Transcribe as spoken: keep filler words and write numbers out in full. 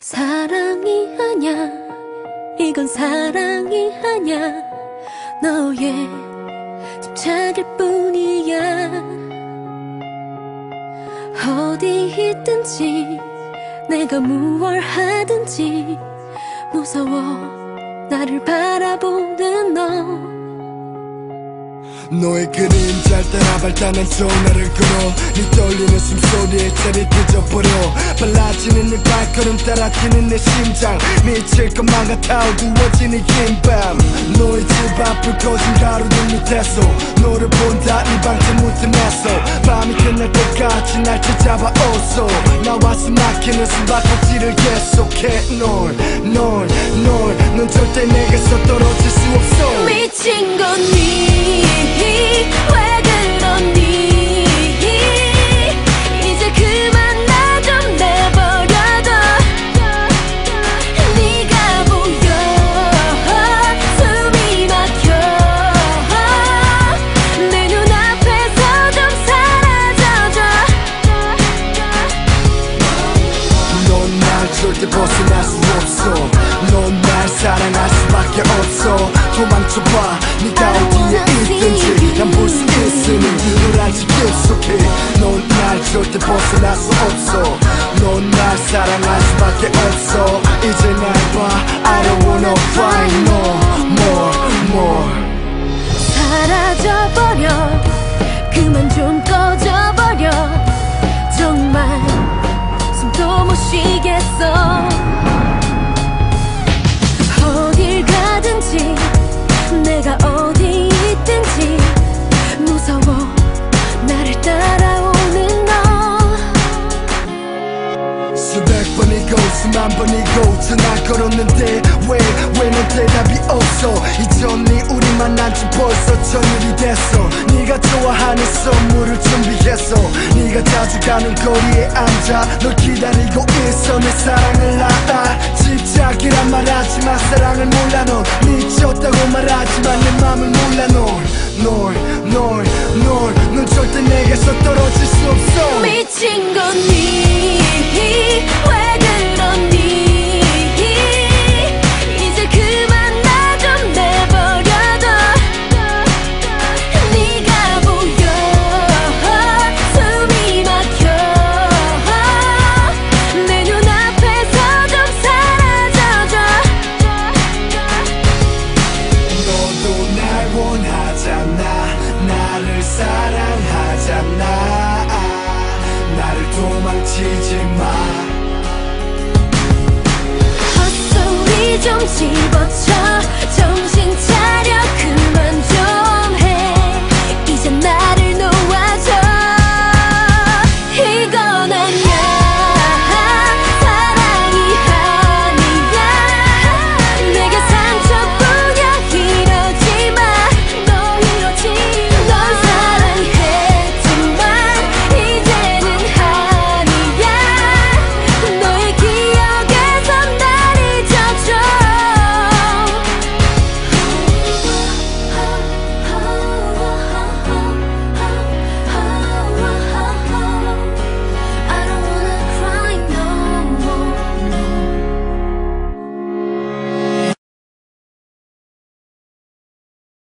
사랑이 아냐, 이건 사랑이 아냐, 너의 집착일 뿐이야. 어디 있든지 내가 무얼 하든지 무서워 나를 바라보는 너. 너의 그림자를 따라 발단한 전화를 걸어 네 떨리는 숨소리에 자리 뒤져버려 빨라지는 네 발걸음 따라 뛰는 내 심장 미칠 것만 같아 어두워진 이 긴밤 너의 집 앞을 거진 가로등 밑에서 너를 본다 네 방제 무틈에서 밤이 끝날 때까지 날 찾아봐 어서 나와 숨막히는 숨바꼭질을 계속해 널널널넌 절대 내게서 떨어질 수 없어. 미친 거니 왜 그러니 이제 그만 나 좀 내버려둬. 네가 보여 숨이 막혀 내 눈앞에서 좀 사라져줘. 넌 날 절대 벗어날 수 없어. 넌 날 사랑할 수밖에 없어. 도망쳐봐 네가 어디에 있든지 난 볼 수 있으니 널 알지 깊숙이. 넌 날 절대 벗어날 수 없어. 넌 날 사랑할 수밖에 없어. 이제 날 봐 I don't wanna fight no more more. 사라져버려 그만 좀 꺼져버려 정말 숨도 못 쉬겠어. 어딜 가든지 내가 어디 있든지 무서워 나를 따라오는 너. 수백 번이고 수만 번이고 전화 걸었는데 왜 왜 넌 대답이 없어. 이전이 우리 만난 지 벌써 전일이 됐어. 네가 좋아하는 선물을 준비했어. 네가 자주 가는 거리에 앉아 널 기다리고 있어. 내 사랑을 알아 집착이란 말하지만 사랑을 몰라. 넌 미쳤다고 말하지만 내 맘을 몰라. 널널널널넌 절대 내게서 떨어질 수 없어. 미친 거니 왜 그러니 이제 그만 나 좀 내버려둬. 네가 보여 숨이 막혀 내 눈앞에서 좀 사라져줘. 너도 날 원하잖아. 나를 사랑하잖아. 나를 도망치지 마. 헛소리 좀 집어쳐